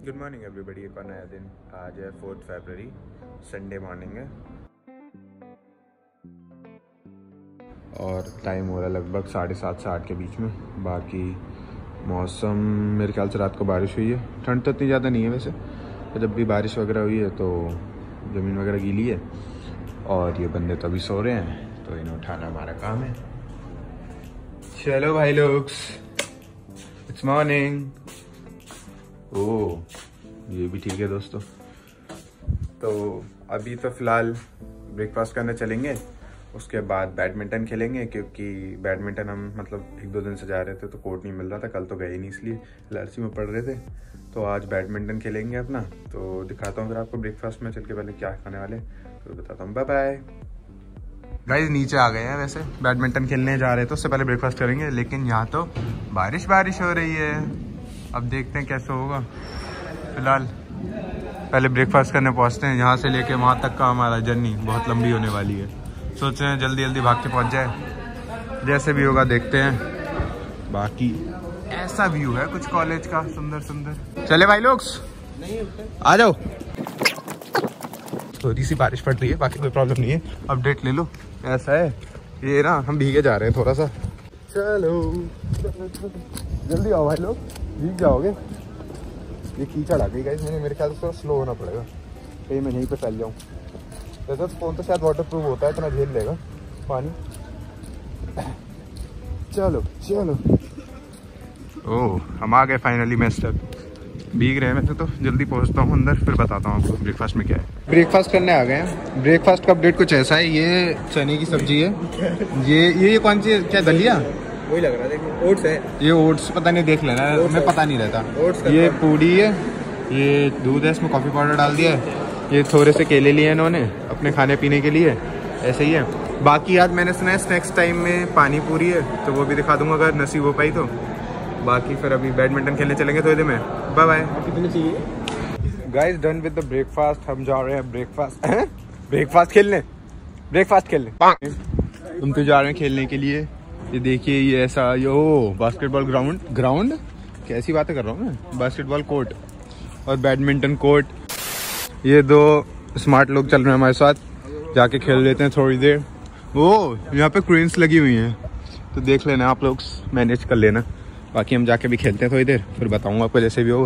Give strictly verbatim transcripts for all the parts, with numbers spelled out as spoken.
Good morning everybody. एक और नया दिन। आज है फोर्थ फरवरी, संडे मॉर्निंग है और टाइम हो रहा है लगभग साढ़े सात से आठ के बीच में। बाकी मौसम मेरे ख्याल से रात को बारिश हुई है। ठंड तो इतनी ज़्यादा नहीं है वैसे, तो जब भी बारिश वगैरह हुई है तो ज़मीन वगैरह गीली है और ये बंदे तो अभी सो रहे हैं, तो इन्हें उठाना हमारा काम है। चलो भाई लोग, इट्स मॉर्निंग। ओह ये भी ठीक है दोस्तों। तो अभी तो फ़िलहाल ब्रेकफास्ट करने चलेंगे, उसके बाद बैडमिंटन खेलेंगे, क्योंकि बैडमिंटन हम मतलब एक दो दिन से जा रहे थे तो कोर्ट नहीं मिल रहा था। कल तो गए ही नहीं, इसलिए एलआरसी में पढ़ रहे थे। तो आज बैडमिंटन खेलेंगे अपना। तो दिखाता हूँ फिर आपको ब्रेकफास्ट में चल के पहले क्या खाने वाले, तो बताता हूँ। Bye bye guys. नीचे आ गए हैं, वैसे बैडमिंटन खेलने जा रहे थे, उससे पहले ब्रेकफास्ट करेंगे, लेकिन यहाँ तो बारिश बारिश हो रही है। अब देखते हैं कैसे होगा। फिलहाल पहले ब्रेकफास्ट करने पहुँचते हैं। यहाँ से लेके वहाँ तक का हमारा जर्नी बहुत लंबी होने वाली है। सोच रहे हैं जल्दी जल्दी भाग के पहुँच जाए, जैसे भी होगा देखते हैं। बाकी ऐसा व्यू है कुछ कॉलेज का, सुंदर सुंदर। चले भाई लोग, आ जाओ। थोड़ी सी बारिश पड़ रही है, बाकी कोई प्रॉब्लम नहीं है। अपडेट ले लो। ऐसा है ये ना, हम भीगे जा रहे हैं थोड़ा सा। चलो जल्दी आओ भाई लोग, भीग जाओगे। ये कीचड़ आ गई गाइस, मैंने मेरे ख्याल से थोड़ा स्लो होना पड़ेगा, कहीं मैं यहीं पे फैल जाऊँ। वैसे तो फोन तो शायद वाटर प्रूफ होता है, इतना झेल लेगा पानी। चलो चलो। ओह हम आ गए फाइनली मेस तक। भीग रहे हैं वैसे तो, जल्दी पहुंचता हूँ अंदर, फिर बताता हूँ आपको ब्रेकफास्ट में क्या है। ब्रेकफास्ट करने आ गए हैं। ब्रेकफास्ट का अपडेट कुछ ऐसा है, ये चने की सब्जी है। ये ये, ये कौन सी क्या दलिया, वही लग रहा है, देखिए ओट्स है। ये ओट्स पता नहीं, देख लेना, हमें पता नहीं रहता। ये पूड़ी है, ये दूध है, इसमें कॉफ़ी पाउडर डाल दिया है। ये थोड़े से केले लिए इन्होंने अपने खाने पीने के लिए, ऐसे ही है। बाकी आज मैंने सुना है स्नैक्स टाइम में पानी पूरी है, तो वो भी दिखा दूंगा अगर नसीब हो पाई तो। बाकी फिर अभी बैडमिंटन खेलने चलेंगे थोड़ी देर में। Bye bye. कितने चाहिए guys? Done with the breakfast. हम जा रहे हैं ब्रेकफास्ट ब्रेकफास्ट खेलने ब्रेकफास्ट खेलने तुम तो जा रहे हैं खेलने के लिए। ये देखिए, ये ऐसा यो बास्केटबॉल ग्राउंड ग्राउंड कैसी बातें कर रहा हूँ मैं। बास्केटबॉल कोर्ट और बैडमिंटन कोर्ट। ये दो स्मार्ट लोग चल रहे हैं हमारे साथ, जाके खेल लेते हैं थोड़ी देर। वो यहाँ पे क्रेन्स लगी हुई हैं, तो देख लेना आप लोग, मैनेज कर लेना। बाकी हम जाके भी खेलते हैं थोड़ी देर, फिर बताऊंगा आपको जैसे भी होगा।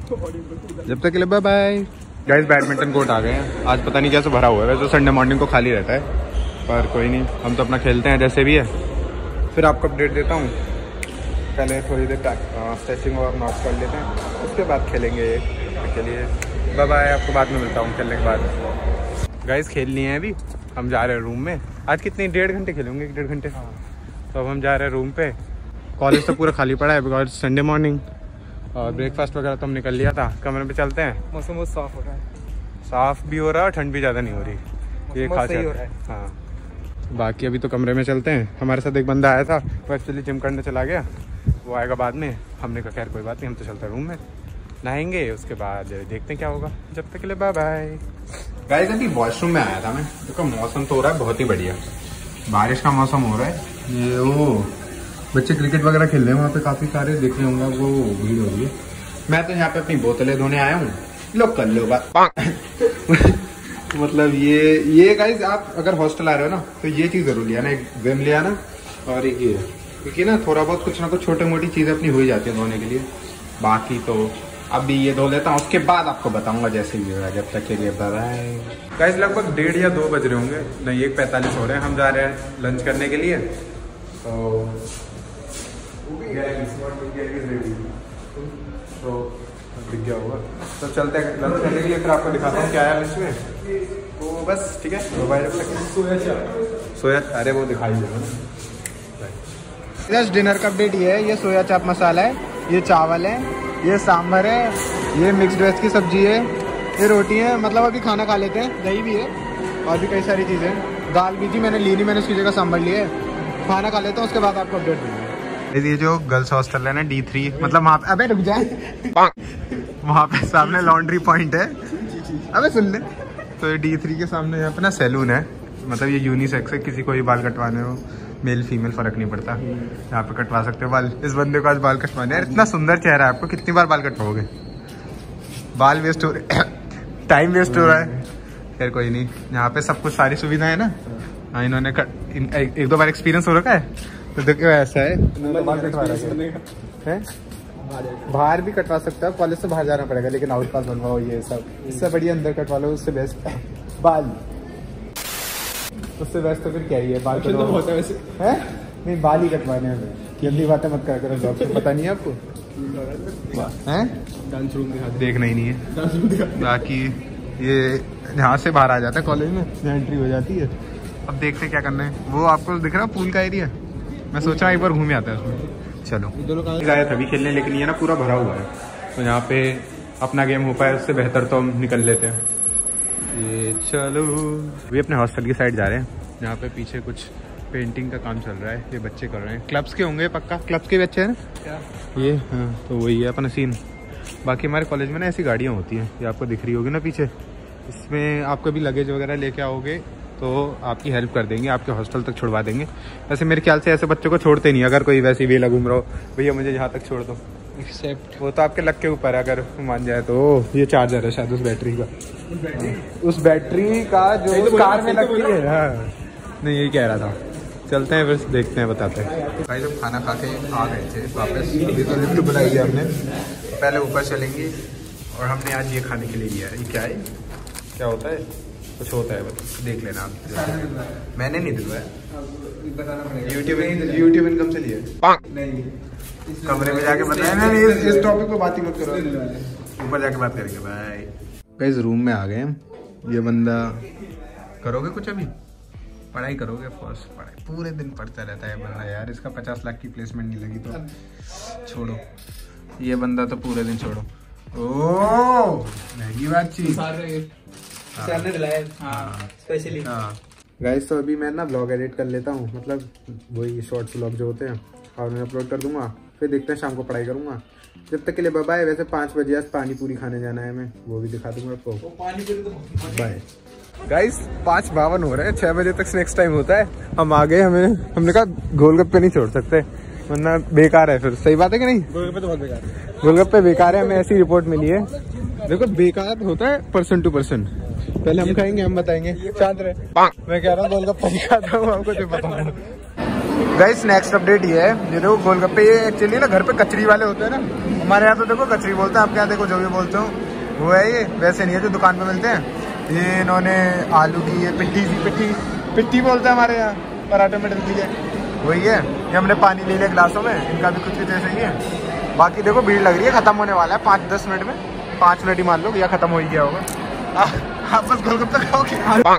जब तक के लिए bye bye guys. Badminton court आ गए हैं। आज पता नहीं कैसे भरा हुआ है, वैसे तो संडे मॉर्निंग को खाली रहता है, पर कोई नहीं, हम तो अपना खेलते हैं जैसे भी है। फिर आपको अपडेट देता हूँ। पहले थोड़ी देर स्ट्रेचिंग और नॉट कर लेते हैं, उसके बाद खेलेंगे। के लिए बाय बाय, आपको बाद में मिलता हूँ खेलने के बाद। गाइस खेल लिए हैं अभी, हम जा रहे हैं रूम में। आज कितने डेढ़ घंटे खेलेंगे, एक डेढ़ घंटे। तो अब हम जा रहे हैं रूम पे। कॉलेज तो पूरा खाली पड़ा है बिकॉज संडे मॉर्निंग। और ब्रेकफास्ट वगैरह तो हम निकल लिया था। कमरे पे चलते हैं। मौसम बहुत साफ हो रहा है, साफ भी हो रहा है और ठंड भी ज़्यादा नहीं हो रही, ये खास हो रहा है। हाँ बाकी अभी तो कमरे में चलते हैं। हमारे साथ एक बंदा आया था, वो एक्चुअली जिम करने चला गया, वो आएगा बाद में। हमने कहा खैर कोई बात नहीं, हम तो चलते हैं रूम में, नहाएंगे, उसके बाद देखते हैं क्या होगा। जब तक के लिए बाय बाय गाइस। अभी वॉशरूम में आया था मैं, क्योंकि मौसम तो हो रहा है बहुत ही बढ़िया, बारिश का मौसम हो रहा है। ये वो बच्चे क्रिकेट वगैरह खेल रहे हैं वहाँ पे, काफ़ी सारे देख रहे होंगे, वो भीड़ हो रही है। मैं तो यहाँ पे अपनी बोतलें धोने आया हूँ, लोग कर लो बात। मतलब ये ये गाइस, आप अगर हॉस्टल आ रहे हो ना, तो ये चीज़ जरूर लिया ना, एक विम लिया ना, और एक ये, क्योंकि ना थोड़ा बहुत कुछ ना कुछ छोटी मोटी चीज़ें अपनी हो ही जाती है धोने के लिए। बाकी तो अभी ये धो लेता हूँ, उसके बाद आपको बताऊंगा जैसे ही होगा। जब तक के लिए बाय बाय गाइस। लगभग डेढ़ या दो बज रहे होंगे, नहीं एक पैंतालीस हो रहे हैं। हम जा रहे हैं लंच करने के लिए, तो तो दिख गया होगा, तो चलते हैं लंच करने के लिए। फिर आपको दिखाता हूँ क्या है लंच में। तो बस ठीक है, मोबाइल सोया चाप सोया अरे वो दिखाई देगा। डिनर का अपडेट ये है, ये सोया चाप मसाला है, ये चावल है, ये सांभर है, ये मिक्स्ड वेज की सब्जी है, ये रोटी है। मतलब अभी खाना खा लेते हैं, दही भी है और भी कई सारी चीज़ें। दाल भी थी, मैंने ली नहीं, मैंने उसकी जगह सांभर लिया है। खाना खा लेते हैं, उसके बाद आपको अपडेट दूंगा। ये जो गर्ल्स हॉस्टल है ना, डी थ्री, मतलब वहाँ पे, अबे रुक जाए, वहाँ पे सामने लॉन्ड्री पॉइंट है, अबे सुन ले। तो ये डी थ्री के सामने यहाँ पे ना सैलून है, मतलब ये यूनिसेक्स है, किसी को भी बाल कटवाने हो, मेल फीमेल फर्क नहीं पड़ता, यहाँ पे कटवा सकते हो बाल। इस बंदे को आज बाल कटवाने हैं। इतना सुंदर चेहरा है, आपको कितनी बार बाल कटवाओगे? बाल वेस्ट हो रहे, टाइम वेस्ट हो रहा है। खैर कोई नहीं, यहाँ पे सब कुछ सारी सुविधाएं है ना। हाँ इन्होंने कर, इन, एक, एक दो बार एक्सपीरियंस हो रखा है तो देखो ऐसा है, है? बाहर भी कटवा सकता है, कॉलेज से बाहर जाना पड़ेगा, लेकिन आउट पास बनवाओ ये सब। इससे बढ़िया अंदर कटवा लो, उससे बेस्ट बाल, उससे बेस्ट तो फिर क्या ही है, बाल तो बहुत है वैसे है। नहीं बाल ही कटवाने हैं, गंदी बातें मत करा करो, जॉब से पता नहीं है आपको हैं? डांस रूम देखना ही नहीं है। बाकी ये यहाँ से बाहर आ जाता है कॉलेज में, यहाँ एंट्री हो जाती है। अब देखते क्या करना है। वो आपको दिख रहा है पूल का एरिया, मैं सोचा एक बार घूम आता है उसमें। चलो गए थे अभी खेलने, लेकिन ये ना पूरा भरा हुआ है, तो यहाँ पे अपना गेम हो पाए उससे बेहतर तो हम निकल लेते हैं। ये चलो अभी अपने हॉस्टल की साइड जा रहे हैं, यहाँ पे पीछे कुछ पेंटिंग का काम चल रहा है, ये बच्चे कर रहे हैं। क्लब्स के होंगे पक्का, क्लब्स के बच्चे हैं ना ये। हाँ तो वही है अपना सीन। बाकी हमारे कॉलेज में ना ऐसी गाड़ियाँ होती हैं, ये आपको दिख रही होगी ना पीछे, इसमें आप कभी लगेज वगैरह लेके आओगे तो आपकी हेल्प कर देंगे, आपके हॉस्टल तक छुड़वा देंगे। वैसे मेरे ख्याल से ऐसे बच्चों को छोड़ते नहीं, अगर कोई वैसी वेला घूम रहा हो, भैया मुझे यहाँ तक छोड़ दो, एक्सेप्ट वो तो आपके लक के ऊपर है, अगर मान जाए तो। ये चार्जर है शायद उस बैटरी का, उस बैटरी का जो उस कार में लगती है। हाँ नहीं यही कह रहा था। चलते हैं फिर देखते हैं, बताते हैं। भाई जब खाना खा के आ गए थे वापस, अभी तो लिफ्ट बुलाई है हमने, पहले ऊपर चलेंगे। और हमने आज ये खाने के लिए लिया है, ये क्या है, क्या होता है, कुछ होता है बस देख लेना आप। मैंने नहीं दिलवाया, यूट्यूब यूट्यूब इनकम से लिया नहीं, कमरे में जाके बताया। नहीं इस, इस टॉपिक पे बात ही मत करो, ऊपर जाके बात करेंगे। भाई गाइस रूम में आ गए हम। ये बंदा, करोगे कुछ अभी पढ़ाई करोगे? फर्स्ट पढ़ाई, पूरे दिन पढ़ता रहता है बंदा यार। इसका पचास लाख की प्लेसमेंट नहीं लगी तो छोड़ो, ये बंदा तो पूरे दिन छोड़ो। ओह महंगी बातचीत स्पेशली। गाइस तो अभी मैं ना ब्लॉग एडिट कर लेता हूँ, मतलब वही शॉर्ट्स ब्लॉग जो होते हैं, और मैं अपलोड कर दूंगा। फिर देखते हैं शाम को पढ़ाई करूंगा। जब तक के लिए बाय बाय। वैसे पाँच बजे आज पानी पूरी खाने जाना है, मैं वो भी दिखा दूंगा आपको। बाय गाइस, पाँच बावन हो रहे हैं, छह बजे तक स्नैक्स टाइम होता है। हम आ गए, हमें हमने कहा गोलगप्पे नहीं छोड़ सकते वरना बेकार है फिर। सही बात है कि नहीं? गोलगप्पे तो बहुत बेकार है, गोलगप्पे बेकार है, हमें ऐसी रिपोर्ट मिली है। देखो बेकार होता है पर्सन टू पर्सन, पहले हम खाएंगे हम बताएंगे। शांत रहे, मैं कह रहा हूँ गोलगप्पा नहीं खाता हूँ, आपको जो बताऊंगा। गाइस नेक्स्ट अपडेट ये है, ये देखो गोलगप्पे ये एक्चुअली ना घर पे कचरी वाले होते हैं ना, हमारे यहाँ तो देखो कचरी बोलते हैं, आपके यहाँ देखो जो भी बोलते हो वो है। ये वैसे नहीं है जो दुकान पे मिलते हैं। ये इन्होंने आलू की ये पिट्टी सी पिट्टी पिट्टी बोलते हैं हमारे यहाँ, पराठे में डलती है, वही है। ये हमने पानी ले लिया गिलासों में, इनका भी कुछ कुछ ऐसे ही है। बाकी देखो भीड़ लग रही है, खत्म होने वाला है पाँच दस मिनट में, पाँच मिनट ही मान लो या खत्म हो ही गया होगा। आप बस गोलगप्पे खाओगे?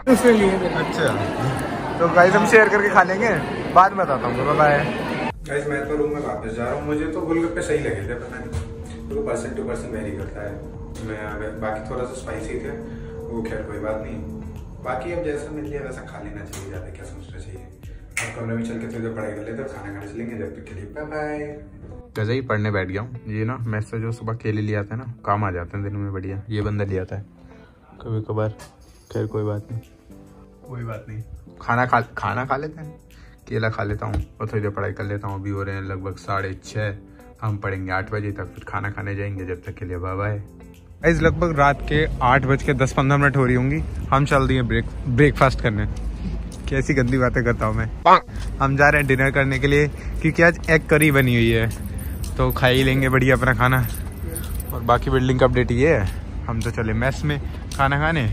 अच्छा तो गाइस हम शेयर करके खा लेंगे, बाद में बताता हूँ। बाय गाइस, मैं तो रूम में वापस जा रहा हूँ। मुझे तो गोलगप्पे सही लगे थे, पता नहीं तो पर्सन टू पर्सन वेरी करता है। मैं बाकी थोड़ा सा स्पाइसी थे वो, खैर कोई बात नहीं। बाकी अब जैसा मिल लिया वैसा खा लेना चाहिए, ज़्यादा क्या सोचना चाहिए। अब कमरे में चल के थोड़ी देर पढ़ाई कर लेते, खाना खाने चलेंगे। जब तक के लिए बाय बाय। गजा ही पढ़ने बैठ गया हूँ। ये ना मैथ से जो सुबह केले ले आता है ना, काम आ जाते हैं दिन में बढ़िया। ये बंदा ले आता है कभी कभार, खैर कोई बात नहीं, कोई बात नहीं। खाना खा खाना खा लेते हैं, केला खा लेता हूँ और थोड़ी देर पढ़ाई कर लेता हूँ। अभी हो रहे हैं लगभग साढ़े छः, हम पढ़ेंगे आठ बजे तक, फिर खाना खाने जाएंगे। जब तक के लिए बाय बाय। इस लगभग रात के आठ बज के दस पंद्रह मिनट हो रही होंगी, हम चल दिए ब्रेक ब्रेकफास्ट करने। कैसी गंदी बातें करता हूँ मैं। हम जा रहे हैं डिनर करने के लिए, क्योंकि आज एग करी बनी हुई है, तो खा ही लेंगे बढ़िया अपना खाना। और बाकी बिल्डिंग का अपडेट ये है, हम तो चले मैस में खाना खाने।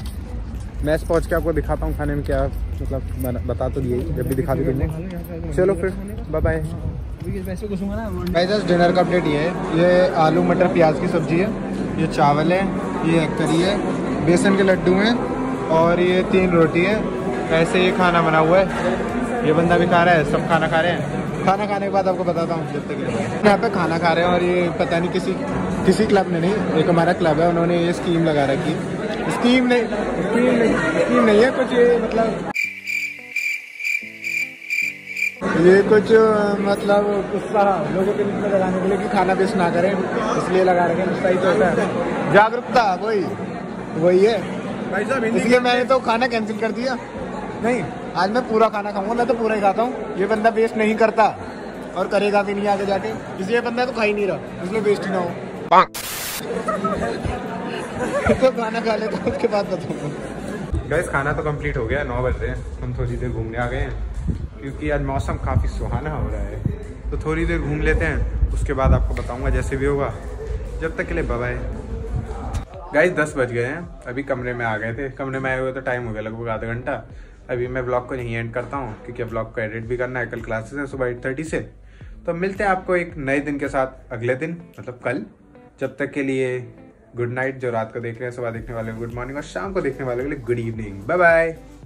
मैस पहुँच के आपको दिखाता हूँ खाने में क्या, मतलब बता तो दिए, जब भी दिखा देंगे। चलो फिर बाय बाय। डिनर का अपडेट ये है, ये आलू मटर प्याज की सब्जी है, ये चावल है, ये एग करी है, बेसन के लड्डू हैं और ये तीन रोटी है। ऐसे ये खाना बना हुआ है। ये बंदा भी खा रहा है, सब खाना खा रहे हैं। खाना खाने के बाद आपको बताता हूँ जब तक यहाँ पे खाना खा रहे हैं। और ये पता नहीं किसी किसी क्लब ने नहीं, एक हमारा क्लब है, उन्होंने ये स्कीम लगा रखी। स्कीम नहीं स्कीम नहीं स्कीम नहीं है कुछ, ये मतलब ये कुछ मतलब उत्साह लोगों के बीच में लगाने के लिए कि खाना वेस्ट ना करें, इसलिए लगा रखे हैं। सही तो होता है, जागरूकता वही वही है। इसलिए मैंने तो खाना कैंसिल कर दिया। नहीं, आज मैं पूरा खाना खाऊंगा, मैं तो पूरा ही खाता हूँ। ये बंदा वेस्ट नहीं करता और करेगा भी नहीं आगे जाके, इसलिए बंदा तो खा ही नहीं रहा, इसलिए वेस्ट ही ना हो। तो खाना खा लेता हूँ उसके बाद बताऊँगा। गाइस खाना तो कंप्लीट हो गया, नौ बज रहे हैं, हम थोड़ी देर घूमने आ गए हैं क्योंकि आज मौसम काफ़ी सुहाना हो रहा है, तो थोड़ी देर घूम लेते हैं, उसके बाद आपको बताऊँगा जैसे भी होगा। जब तक के लिए बाय बाय। गाइस दस बज गए हैं, अभी कमरे में आ गए थे, कमरे में आए हुए तो टाइम हो गया लगभग आधा घंटा। अभी मैं ब्लॉग को यहीं एंड करता हूँ क्योंकि ब्लॉग को एडिट भी करना है, कल क्लासेस है सुबह एट थर्टी से। तो मिलते हैं आपको एक नए दिन के साथ अगले दिन, मतलब कल। जब तक के लिए गुड नाइट, जो रात को देख रहे हैं, सुबह देखने वाले गुड मॉर्निंग, और शाम को देखने वाले के लिए गुड इवनिंग। Bye bye.